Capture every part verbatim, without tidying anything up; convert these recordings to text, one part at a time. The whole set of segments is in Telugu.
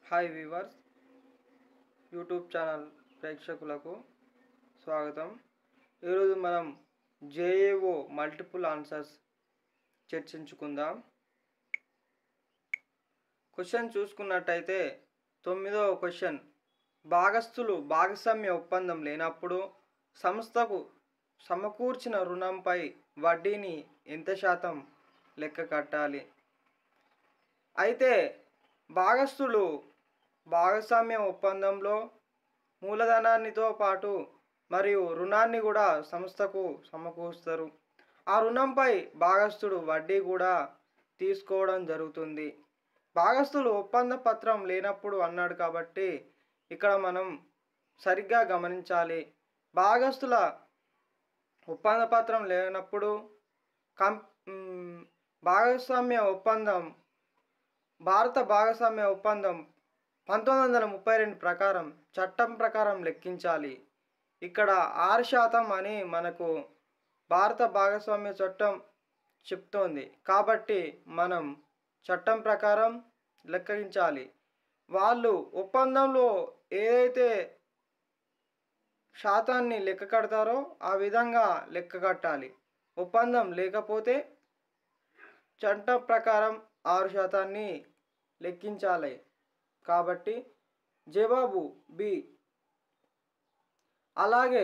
హాయ్ వీవర్స్, యూట్యూబ్ ఛానల్ ప్రేక్షకులకు స్వాగతం. ఈరోజు మనం జేఏఓ మల్టిపుల్ ఆన్సర్స్ చర్చించుకుందాం. క్వశ్చన్ చూసుకున్నట్టయితే తొమ్మిదవ క్వశ్చన్, భాగస్థులు భాగస్వామ్య ఒప్పందం లేనప్పుడు సంస్థకు సమకూర్చిన రుణంపై వడ్డీని ఎంత శాతం లెక్క కట్టాలి? అయితే భాగస్థులు భాగస్వామ్య ఒప్పందంలో మూలధనాన్నితో పాటు మరియు రుణాన్ని కూడా సంస్థకు సమకూరుస్తారు. ఆ రుణంపై భాగస్థుడు వడ్డీ కూడా తీసుకోవడం జరుగుతుంది. భాగస్థులు ఒప్పంద పత్రం లేనప్పుడు అన్నాడు కాబట్టి ఇక్కడ మనం సరిగ్గా గమనించాలి. భాగస్థుల ఒప్పంద పత్రం లేనప్పుడు కం భాగస్వామ్య ఒప్పందం భారత భాగస్వామ్య ఒప్పందం పంతొమ్మిది వందల ముప్పై రెండు ప్రకారం చట్టం ప్రకారం లెక్కించాలి. ఇక్కడ ఆరు శాతం అని మనకు భారత భాగస్వామ్య చట్టం చెప్తోంది కాబట్టి మనం చట్టం ప్రకారం లెక్కించాలి. వాళ్ళు ఒప్పందంలో ఏదైతే శాతాన్ని లెక్క కడతారో ఆ విధంగా లెక్క కట్టాలి. ఒప్పందం లేకపోతే చట్టం ప్రకారం ఆరు శాతాన్ని లెక్కించాలి. కాబట్టి జవాబు బి. అలాగే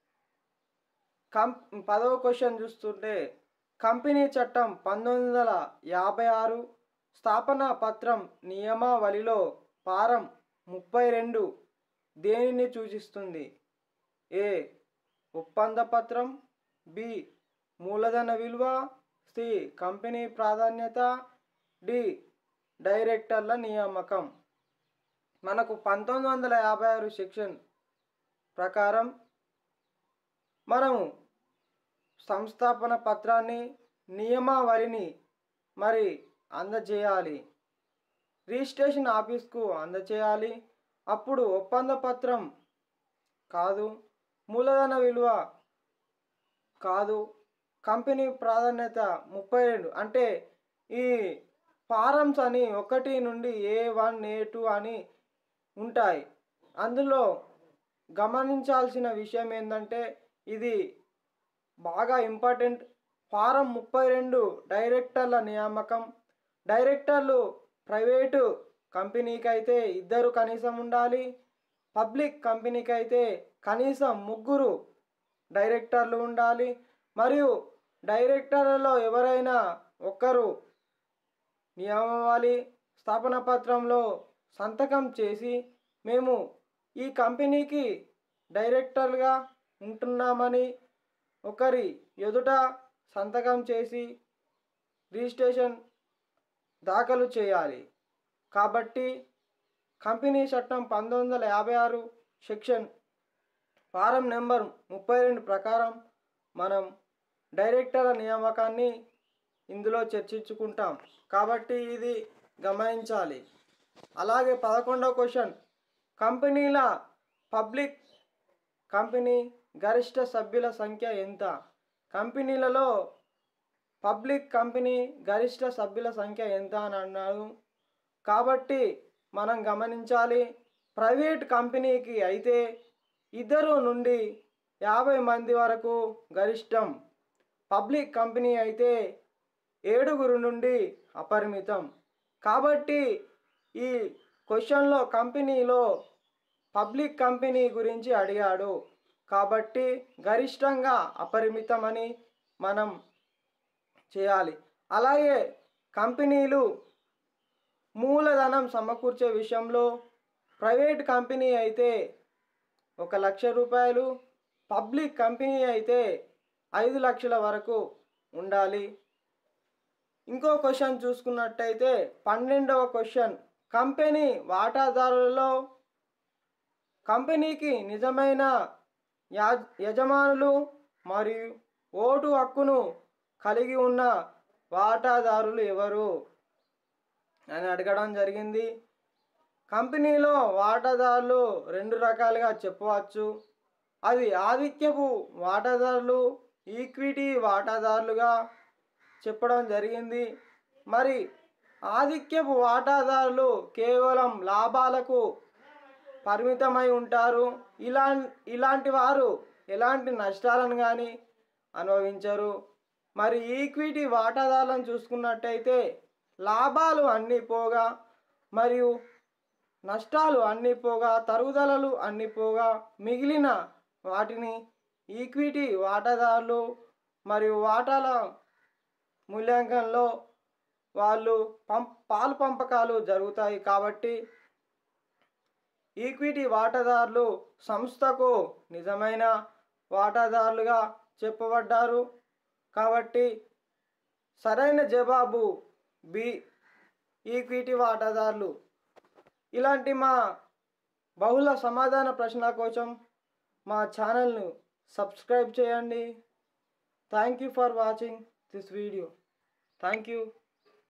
కం పదవ క్వశ్చన్ చూస్తుంటే కంపెనీ చట్టం పంతొమ్మిది వందల యాభై ఆరు స్థాపన పత్రం నియమావళిలో పారం ముప్పై రెండు దేనిని సూచిస్తుంది? ఏ ఒప్పంద పత్రం, బి మూలధన విలువ, సి కంపెనీ ప్రాధాన్యత, డి డైరెక్టర్ల నియామకం. మనకు పంతొమ్మిది వందల యాభై ఆరు సెక్షన్ ప్రకారం మనము సంస్థాపన పత్రాన్ని నియమావళిని మరి అందజేయాలి, రిజిస్ట్రేషన్ ఆఫీస్కు అందజేయాలి. అప్పుడు ఒప్పంద పత్రం కాదు, మూలధన విలువ కాదు, కంపెనీ ప్రాధాన్యత ముప్పై రెండు అంటే ఈ ఫారమ్స్ అని ఒకటి నుండి ఏ వన్ ఏ టూ అని ఉంటాయి. అందులో గమనించాల్సిన విషయం ఏంటంటే ఇది బాగా ఇంపార్టెంట్. ఫారం ముప్పై రెండు డైరెక్టర్ల నియామకం. డైరెక్టర్లు ప్రైవేటు కంపెనీకి అయితే ఇద్దరు కనీసం ఉండాలి, పబ్లిక్ కంపెనీకి అయితే కనీసం ముగ్గురు డైరెక్టర్లు ఉండాలి. మరియు డైరెక్టర్లలో ఎవరైనా ఒక్కరు నియమావళి స్థాపన పత్రంలో సంతకం చేసి మేము ఈ కంపెనీకి డైరెక్టర్గా ఉంటున్నామని ఒకరి ఎదుట సంతకం చేసి రిజిస్ట్రేషన్ దాఖలు చేయాలి. కాబట్టి కంపెనీ చట్టం పంతొమ్మిది వందల యాభై ఆరు సెక్షన్ ఫారం నెంబర్ ముప్పై రెండు ప్రకారం మనం డైరెక్టర్ల నియామకాన్ని ఇందులో చర్చించుకుంటాం కాబట్టి ఇది గమనించాలి. అలాగే పదకొండవ క్వశ్చన్, కంపెనీల పబ్లిక్ కంపెనీ గరిష్ట సభ్యుల సంఖ్య ఎంత? కంపెనీలలో పబ్లిక్ కంపెనీ గరిష్ట సభ్యుల సంఖ్య ఎంత అని అన్నాడు కాబట్టి మనం గమనించాలి. ప్రైవేట్ కంపెనీకి అయితే ఇద్దరు నుండి యాభై మంది వరకు గరిష్టం, పబ్లిక్ కంపెనీ అయితే ఏడుగురు నుండి అపరిమితం. కాబట్టి ఈ క్వశ్చన్లో కంపెనీలో పబ్లిక్ కంపెనీ గురించి అడిగాడు కాబట్టి గరిష్టంగా అపరిమితం అని మనం చేయాలి. అలాగే కంపెనీలు మూలధనం సమకూర్చే విషయంలో ప్రైవేట్ కంపెనీ అయితే ఒక లక్ష రూపాయలు, పబ్లిక్ కంపెనీ అయితే ఐదు లక్షల వరకు ఉండాలి. ఇంకో క్వశ్చన్ చూసుకున్నట్టయితే పన్నెండవ క్వశ్చన్, కంపెనీ వాటాదారులలో కంపెనీకి నిజమైన యా యజమానులు మరియు ఓటు హక్కును కలిగి ఉన్న వాటాదారులు ఎవరు అని అడగడం జరిగింది. కంపెనీలో వాటాదారులు రెండు రకాలుగా చెప్పవచ్చు. అది ఆధిక్యపు వాటాదారులు, ఈక్విటీ వాటాదారులుగా చెప్పడం జరిగింది. మరి ఆధిక్యపు వాటాదారులు కేవలం లాభాలకు పరిమితమై ఉంటారు. ఇలా ఇలాంటి వారు ఎలాంటి నష్టాలను కానీ అనుభవించరు. మరి ఈక్విటీ వాటాదారులను చూసుకున్నట్టయితే లాభాలు అన్నీ పోగా మరియు నష్టాలు అన్నీ పోగా తరుగుదలలు అన్నీ పోగా మిగిలిన వాటిని ఈక్విటీ వాటాదారులు మరియు వాటాల మూల్యాంకనంలో వాళ్ళు పం పాలు పంపకాలు జరుగుతాయి. కాబట్టి ఈక్విటీ వాటాదారులు సంస్థకు నిజమైన వాటాదారులుగా చెప్పబడ్డారు. కాబట్టి సరైన జవాబు బి, ఈక్విటీ వాటాదారులు. ఇలాంటి మా బహుళ సమాధాన ప్రశ్న కోసం మా ఛానల్ను సబ్స్క్రైబ్ చేయండి. Thank you for watching this video. Thank you.